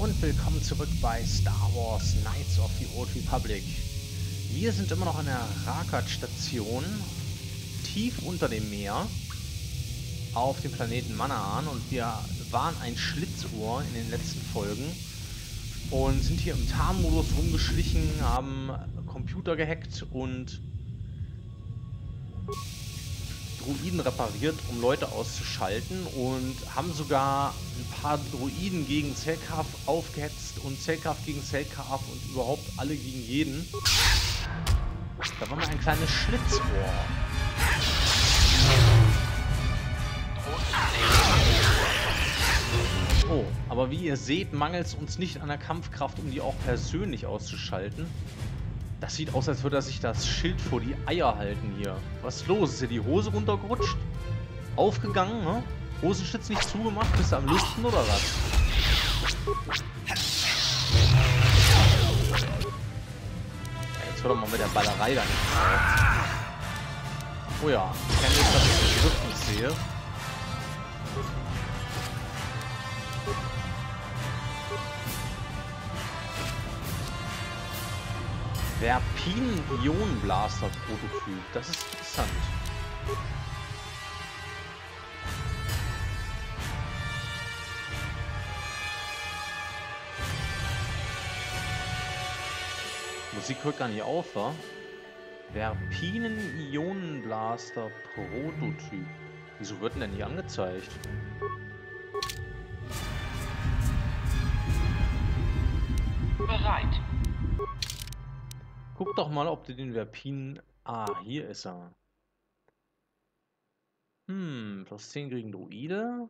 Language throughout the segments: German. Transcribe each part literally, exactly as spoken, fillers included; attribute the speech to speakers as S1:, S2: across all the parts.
S1: und willkommen zurück bei Star Wars Knights of the Old Republic. Wir sind immer noch an der Rakat-Station, tief unter dem Meer, auf dem Planeten Manaan, und wir waren ein Schlitzohr in den letzten Folgen und sind hier im Tarnmodus rumgeschlichen, haben Computer gehackt und Droiden repariert, um Leute auszuschalten, und haben sogar ein paar Droiden gegen Selkav aufgehetzt und Selkav gegen Selkav und überhaupt alle gegen jeden. Da war mal ein kleines Schlitzohr. Oh, aber wie ihr seht, mangelt es uns nicht an der Kampfkraft, um die auch persönlich auszuschalten. Das sieht aus, als würde er sich das Schild vor die Eier halten hier. Was ist los? Ist hier die Hose runtergerutscht? Aufgegangen, ne? Hosenschlitz nicht zugemacht? Bist du am Lüften oder was? Ja, jetzt hör doch mal mit der Ballerei da nicht auf. Oh ja, ich kenne jetzt, dass ich den Griff nicht sehe. Verpinen-Ionenblaster-Prototyp. Das ist interessant. Musik hört gar nicht auf, wa? Verpinen-Ionenblaster-Prototyp. Wieso wird denn der nicht angezeigt?
S2: Bereit.
S1: Guck doch mal, ob du den Verpinen... Ah, hier ist er. Hm, plus zehn gegen Droide.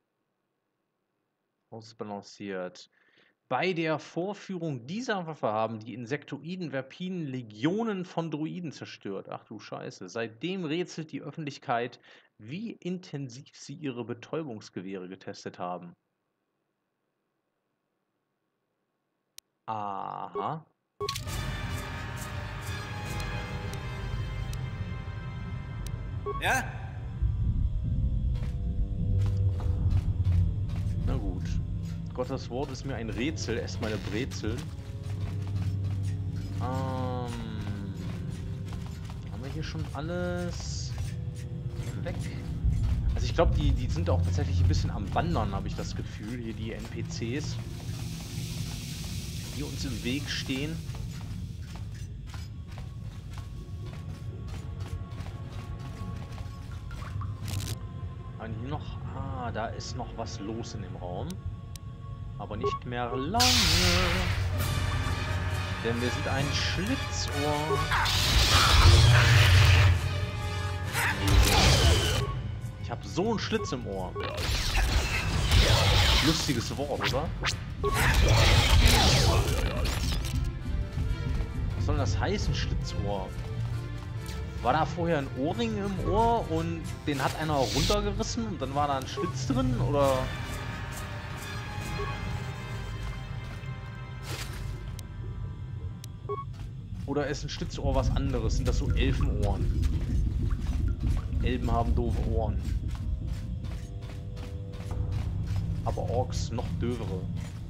S1: Ausbalanciert. Bei der Vorführung dieser Waffe haben die Insektoiden Verpinen Legionen von Droiden zerstört. Ach du Scheiße. Seitdem rätselt die Öffentlichkeit, wie intensiv sie ihre Betäubungsgewehre getestet haben. Aha.
S2: Ja?
S1: Na gut. Gottes Wort ist mir ein Rätsel. Esst meine Brezeln. Ähm, haben wir hier schon alles weg? Also ich glaube, die, die sind auch tatsächlich ein bisschen am Wandern, habe ich das Gefühl. Hier die N P Cs, die uns im Weg stehen. Und hier noch... Ah, da ist noch was los in dem Raum. Aber nicht mehr lange. Denn wir sind ein Schlitzohr. Ich habe so einen Schlitz im Ohr. Lustiges Wort, oder? Was soll das heißen, Schlitzohr? War da vorher ein Ohrring im Ohr und den hat einer runtergerissen und dann war da ein Schlitz drin, oder? Oder ist ein Schlitzohr was anderes? Sind das so Elfenohren? Elben haben doofe Ohren. Aber Orks noch dövere.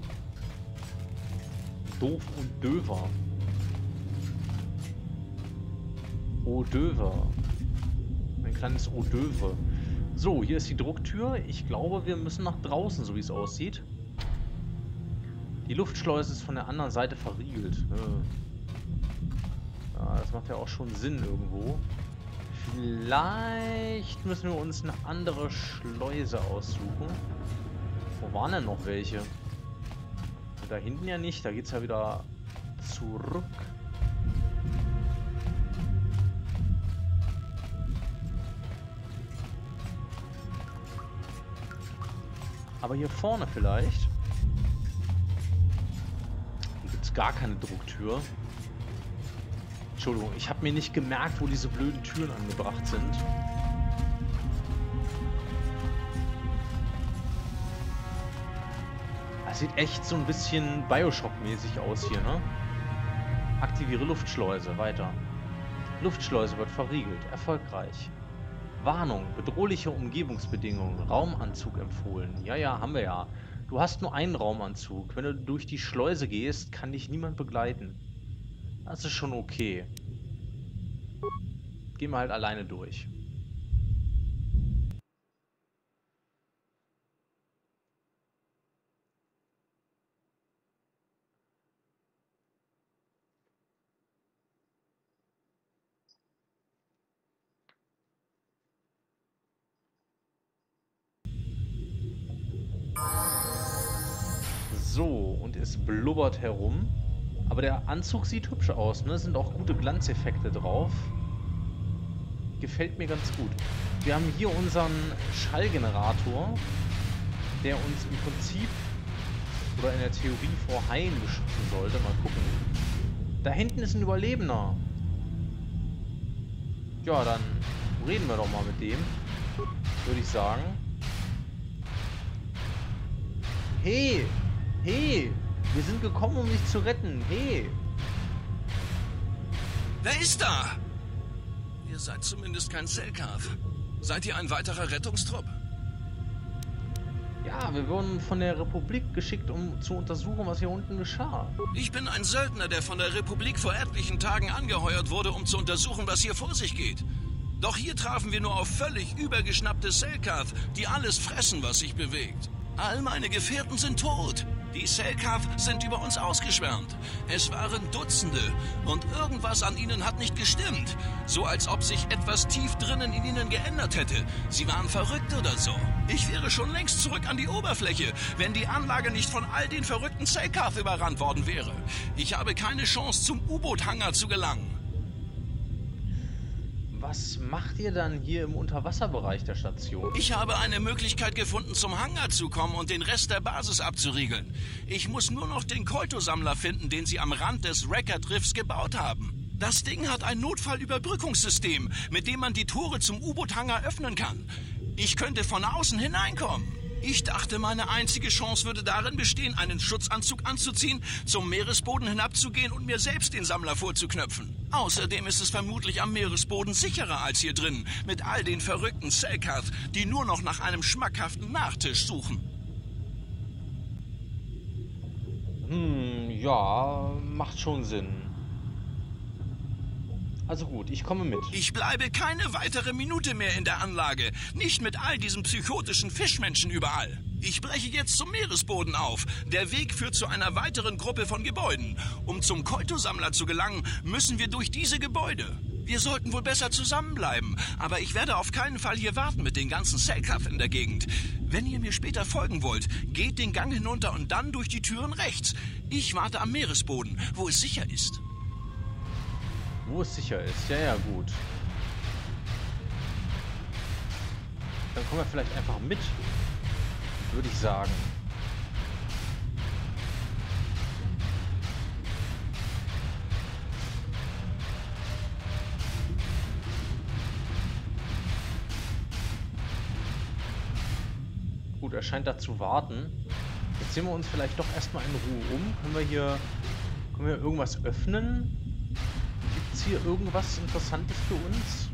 S1: Doof und döver. Odöver. Ein kleines Odöve. So, hier ist die Drucktür. Ich glaube, wir müssen nach draußen, so wie es aussieht. Die Luftschleuse ist von der anderen Seite verriegelt. Ja, das macht ja auch schon Sinn irgendwo. Vielleicht müssen wir uns eine andere Schleuse aussuchen. Wo waren denn noch welche? Da hinten ja nicht. Da geht es ja wieder zurück. Aber hier vorne vielleicht. Hier gibt es gar keine Drucktür. Entschuldigung, ich habe mir nicht gemerkt, wo diese blöden Türen angebracht sind. Das sieht echt so ein bisschen Bioshock-mäßig aus hier, ne? Aktiviere Luftschleuse, weiter. Luftschleuse wird verriegelt, erfolgreich. Warnung, bedrohliche Umgebungsbedingungen, Raumanzug empfohlen. Ja, ja, haben wir ja. Du hast nur einen Raumanzug. Wenn du durch die Schleuse gehst, kann dich niemand begleiten. Das ist schon okay. Gehen wir halt alleine durch. So, und es blubbert herum. Aber der Anzug sieht hübsch aus, ne? Sind auch gute Glanzeffekte drauf. Gefällt mir ganz gut. Wir haben hier unseren Schallgenerator, der uns im Prinzip oder in der Theorie vor Haien beschützen sollte. Mal gucken. Da hinten ist ein Überlebender. Ja, dann reden wir doch mal mit dem, würde ich sagen. Hey! Hey! Wir sind gekommen, um dich zu retten. Hey!
S3: Wer ist da? Ihr seid zumindest kein Selkath. Seid ihr ein weiterer Rettungstrupp?
S1: Ja, wir wurden von der Republik geschickt, um zu untersuchen, was hier unten geschah.
S3: Ich bin ein Söldner, der von der Republik vor etlichen Tagen angeheuert wurde, um zu untersuchen, was hier vor sich geht. Doch hier trafen wir nur auf völlig übergeschnappte Selkath, die alles fressen, was sich bewegt. All meine Gefährten sind tot. Die Selkath sind über uns ausgeschwärmt. Es waren Dutzende und irgendwas an ihnen hat nicht gestimmt. So als ob sich etwas tief drinnen in ihnen geändert hätte. Sie waren verrückt oder so. Ich wäre schon längst zurück an die Oberfläche, wenn die Anlage nicht von all den verrückten Selkath überrannt worden wäre. Ich habe keine Chance, zum U-Boot-Hangar zu gelangen.
S1: Was macht ihr dann hier im Unterwasserbereich der Station?
S3: Ich habe eine Möglichkeit gefunden, zum Hangar zu kommen und den Rest der Basis abzuriegeln. Ich muss nur noch den Koltosammler finden, den sie am Rand des Record-Riffs gebaut haben. Das Ding hat ein Notfallüberbrückungssystem, mit dem man die Tore zum U-Boot-Hangar öffnen kann. Ich könnte von außen hineinkommen. Ich dachte, meine einzige Chance würde darin bestehen, einen Schutzanzug anzuziehen, zum Meeresboden hinabzugehen und mir selbst den Sammler vorzuknöpfen. Außerdem ist es vermutlich am Meeresboden sicherer als hier drin, mit all den verrückten Selkath, die nur noch nach einem schmackhaften Nachtisch suchen.
S1: Hm, ja, macht schon Sinn. Also gut, ich komme mit.
S3: Ich bleibe keine weitere Minute mehr in der Anlage. Nicht mit all diesen psychotischen Fischmenschen überall. Ich breche jetzt zum Meeresboden auf. Der Weg führt zu einer weiteren Gruppe von Gebäuden. Um zum Koltosammler zu gelangen, müssen wir durch diese Gebäude. Wir sollten wohl besser zusammenbleiben. Aber ich werde auf keinen Fall hier warten mit den ganzen Selkath in der Gegend. Wenn ihr mir später folgen wollt, geht den Gang hinunter und dann durch die Türen rechts. Ich warte am Meeresboden, wo es sicher ist.
S1: Wo es sicher ist. Ja, ja, gut. Dann kommen wir vielleicht einfach mit, würde ich sagen. Gut, er scheint da zu warten. Jetzt sehen wir uns vielleicht doch erstmal in Ruhe um. Können wir hier, können wir irgendwas öffnen? Gibt es hier irgendwas Interessantes für uns?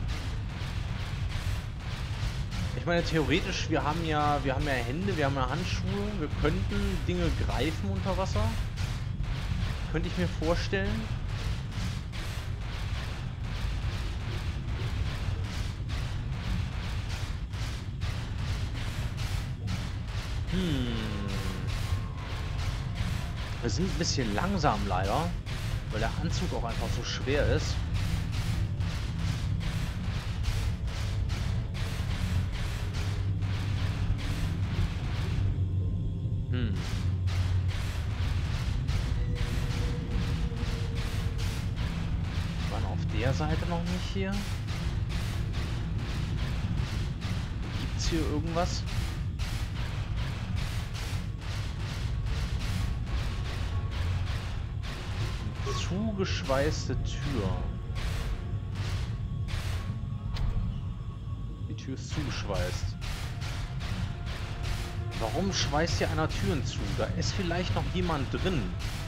S1: Ich meine, theoretisch, wir haben ja, wir haben ja Hände, wir haben ja Handschuhe, wir könnten Dinge greifen unter Wasser. Könnte ich mir vorstellen. Hm. Wir sind ein bisschen langsam leider, weil der Anzug auch einfach so schwer ist. Hm. Wir waren auf der Seite noch nicht hier. Gibt's hier irgendwas? Zugeschweißte Tür. Die Tür ist zugeschweißt. Warum schweißt hier einer Türen zu? Da ist vielleicht noch jemand drin.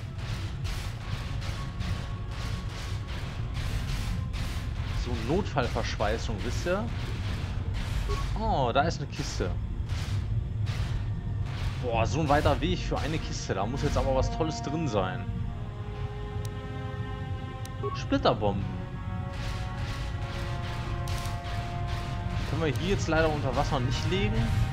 S1: So Notfallverschweißung, wisst ihr? Oh, da ist eine Kiste. Boah, so ein weiter Weg für eine Kiste. Da muss jetzt aber was Tolles drin sein. Splitterbomben. Die können wir hier jetzt leider unter Wasser nicht legen.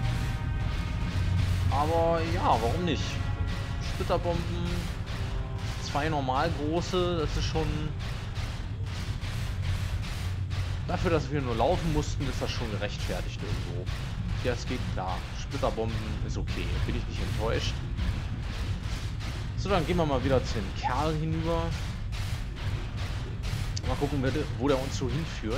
S1: Aber ja, warum nicht? Splitterbomben. Zwei normal große. Das ist schon... Dafür, dass wir nur laufen mussten, ist das schon gerechtfertigt irgendwo. Ja, es geht klar. Splitterbomben ist okay. Bin ich nicht enttäuscht. So, dann gehen wir mal wieder zu dem Kerl hinüber. Mal gucken, wo der uns so hinführt.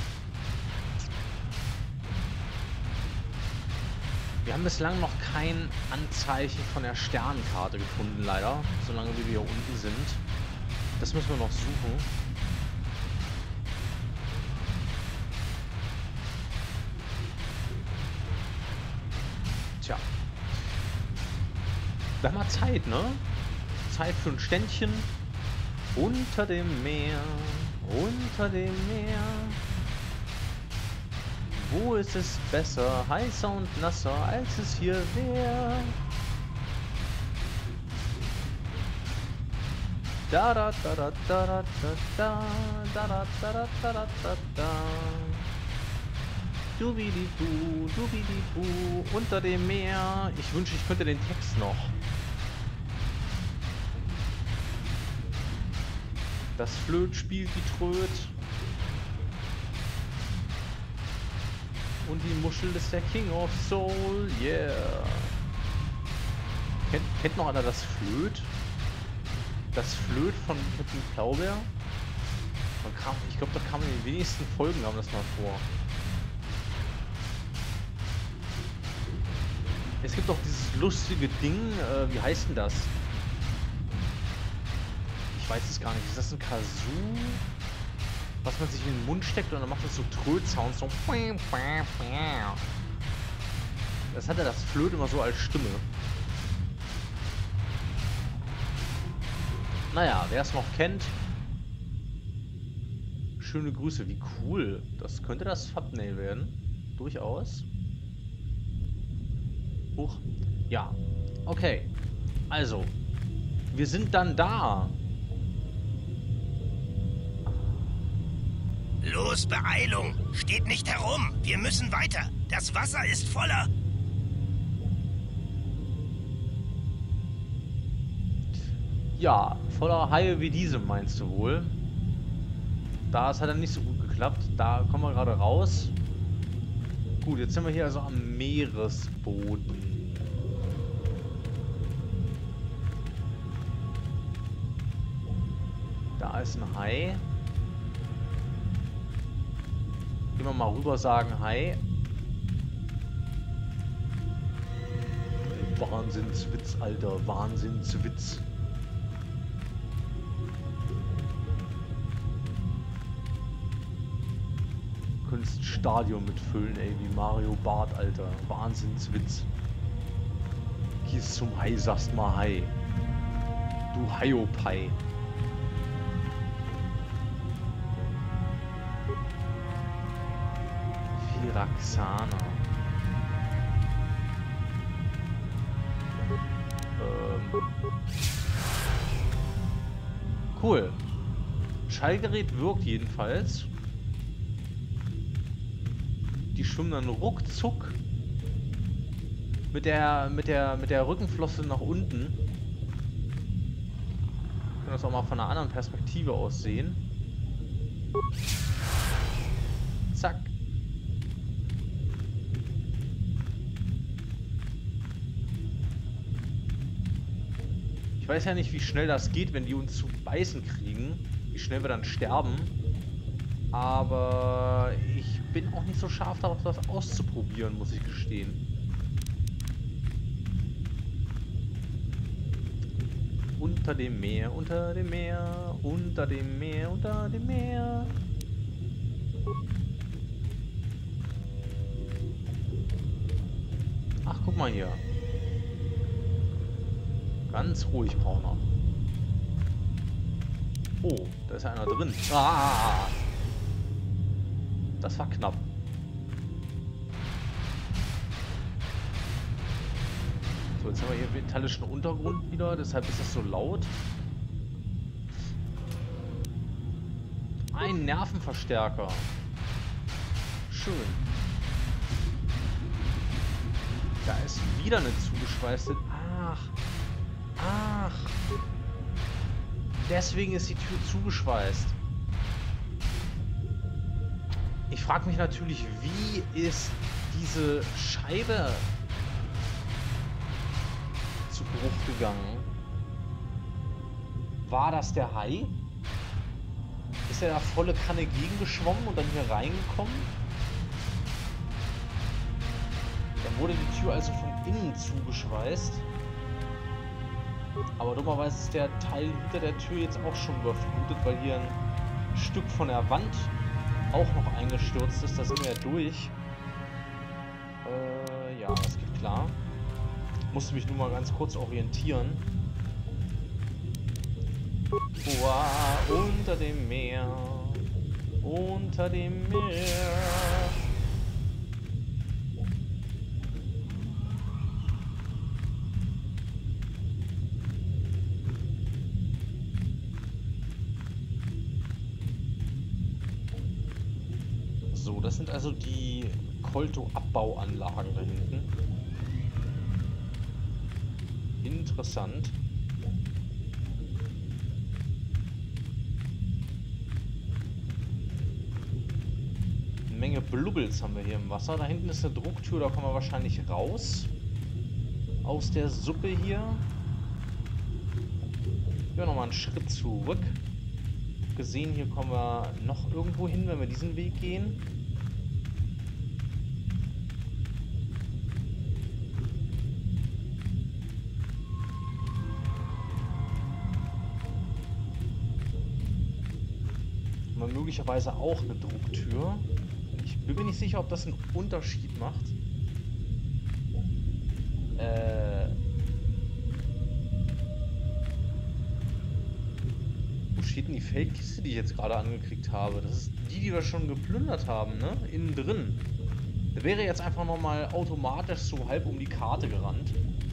S1: Wir haben bislang noch kein Anzeichen von der Sternenkarte gefunden, leider. Solange wir hier unten sind. Das müssen wir noch suchen. Tja. Da haben wir Zeit, ne? Zeit für ein Ständchen. Unter dem Meer, unter dem Meer. Wo ist es besser, heißer und nasser, als es hier wäre? Da da da da da da da da da da da da da da da. Dubidibu, dubidibu, unter dem Meer. Ich wünsche, ich könnte den Text noch. Das Flöt spielt die Tröd. Und die Muschel ist der King of Soul, yeah. Kennt, kennt noch einer das Flöt? Das Flöt von Captain Blaubeer? Man kam, ich glaube, da kamen in den wenigsten Folgen haben das mal vor. Es gibt auch dieses lustige Ding, äh, wie heißt denn das? Ich weiß es gar nicht. Ist das ein Kazoo? Was man sich in den Mund steckt und dann macht das so Tröd-Sounds. So. Das hatte das Flöt immer so als Stimme. Naja, wer es noch kennt. Schöne Grüße. Wie cool. Das könnte das Thumbnail werden. Durchaus. Huch. Ja. Okay. Also. Wir sind dann da.
S4: Los, Beeilung! Steht nicht herum! Wir müssen weiter! Das Wasser ist voller...
S1: Ja, voller Haie wie diese, meinst du wohl? Das hat dann nicht so gut geklappt. Da kommen wir gerade raus. Gut, jetzt sind wir hier also am Meeresboden. Da ist ein Hai. Gehen wir mal rüber, sagen Hi. Wahnsinnswitz, Alter. Wahnsinnswitz. Könntest Stadion mitfüllen, ey, wie Mario Barth, Alter. Wahnsinnswitz. Gehst zum Hai, sagst mal Hi. Du Haiopai. Viraxana. Ähm. Cool. Schallgerät wirkt jedenfalls. Die schwimmen dann ruckzuck mit der mit der mit der Rückenflosse nach unten. Können das auch mal von einer anderen Perspektive aus sehen. Zack. Ich weiß ja nicht, wie schnell das geht, wenn die uns zu beißen kriegen. Wie schnell wir dann sterben. Aber ich bin auch nicht so scharf darauf, das auszuprobieren, muss ich gestehen. Unter dem Meer, unter dem Meer, unter dem Meer, unter dem Meer. Ach, guck mal hier. Ganz ruhig, Brauner. Oh, da ist ja einer drin. Ah! Das war knapp. So, jetzt haben wir hier metallischen Untergrund wieder, deshalb ist das so laut. Ein Nervenverstärker. Schön. Da ist wieder eine zugeschweißte... Ach. Ach. Deswegen ist die Tür zugeschweißt. Ich frage mich natürlich, wie ist diese Scheibe zu Bruch gegangen? War das der Hai? Ist er da volle Kanne gegengeschwommen und dann hier reingekommen? Dann wurde die Tür also von innen zugeschweißt. Aber dummerweise ist der Teil hinter der Tür jetzt auch schon überflutet, weil hier ein Stück von der Wand auch noch eingestürzt ist. Da sind wir ja durch. Äh, ja, das geht klar. Musste mich nur mal ganz kurz orientieren. Wow, unter dem Meer. Unter dem Meer. So, das sind also die Kolto-Abbauanlagen da hinten. Interessant. Eine Menge Blubbels haben wir hier im Wasser. Da hinten ist eine Drucktür, da kommen wir wahrscheinlich raus. Aus der Suppe hier. Ja, nochmal einen Schritt zurück. Gesehen, hier kommen wir noch irgendwo hin, wenn wir diesen Weg gehen. Haben wir möglicherweise auch eine Drucktür. Ich bin mir nicht sicher, ob das einen Unterschied macht. Äh... Steht denn die Feldkiste, die ich jetzt gerade angekriegt habe? Das ist die, die wir schon geplündert haben, ne? Innen drin. Da wäre jetzt einfach nochmal automatisch so halb um die Karte gerannt.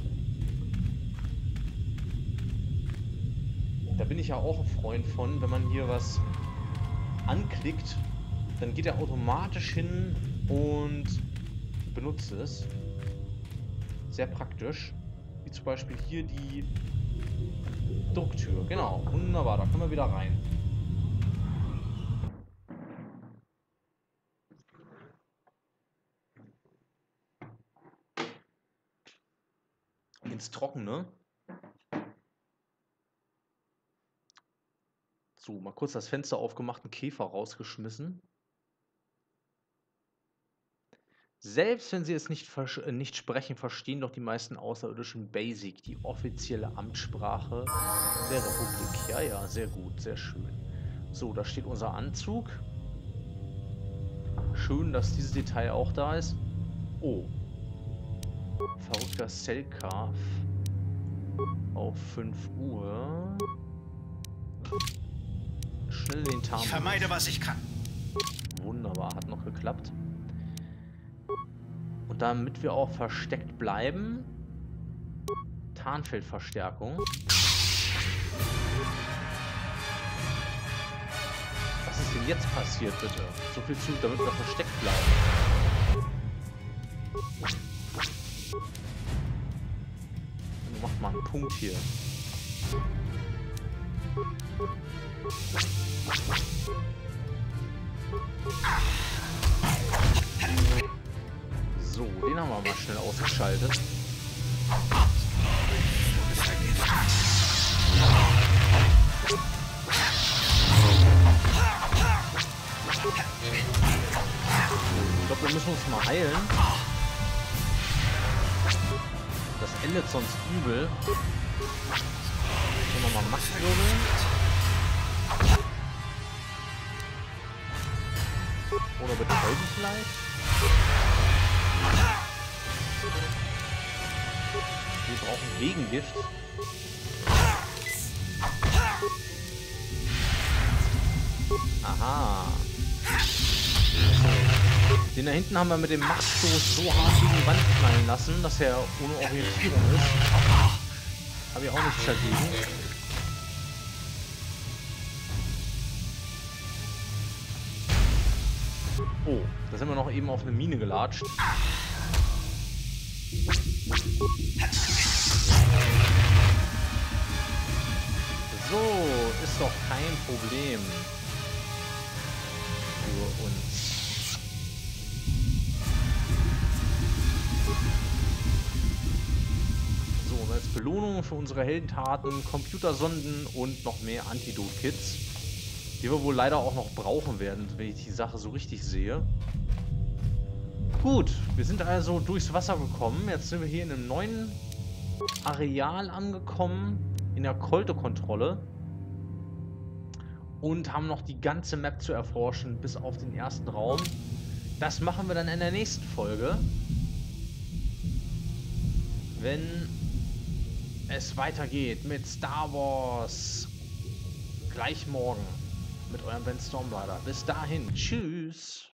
S1: Da bin ich ja auch ein Freund von, wenn man hier was anklickt, dann geht er automatisch hin und benutzt es. Sehr praktisch. Wie zum Beispiel hier die Drucktür, genau, wunderbar, da können wir wieder rein. Ins Trockene. So, mal kurz das Fenster aufgemacht, einen Käfer rausgeschmissen. Selbst wenn sie es nicht, nicht sprechen, verstehen doch die meisten Außerirdischen Basic, die offizielle Amtssprache der Republik. Ja, ja, sehr gut, sehr schön. So, da steht unser Anzug. Schön, dass dieses Detail auch da ist. Oh. Verrückter Cellcarve. Auf fünf Uhr. Schnell den Tarn.
S2: Ich vermeide, was ich kann.
S1: Wunderbar, hat noch geklappt. Und damit wir auch versteckt bleiben, Tarnfeldverstärkung. Was ist denn jetzt passiert, bitte? So viel zu, damit wir versteckt bleiben. Du machst mal einen Punkt hier. So, den haben wir mal schnell ausgeschaltet. Ich glaube, wir müssen uns mal heilen. Das endet sonst übel. Hier nochmal Machtwirbel. Oder betäuben vielleicht. Wir brauchen Gegengift. Aha. So. Den da hinten haben wir mit dem Machtstoß so hart gegen die Wand knallen lassen, dass er ohne Orientierung ist. Habe ich auch nichts dagegen. Oh, da sind wir noch eben auf eine Mine gelatscht. So, ist doch kein Problem für uns. So, und als Belohnung für unsere Heldentaten Computersonden und noch mehr Antidote-Kits, die wir wohl leider auch noch brauchen werden, wenn ich die Sache so richtig sehe. Gut, wir sind also durchs Wasser gekommen. Jetzt sind wir hier in einem neuen Areal angekommen, in der Kolte-Kontrolle. Und haben noch die ganze Map zu erforschen, bis auf den ersten Raum. Das machen wir dann in der nächsten Folge. Wenn es weitergeht mit Star Wars. Gleich morgen. Mit eurem Ben Stormrider. Bis dahin. Tschüss.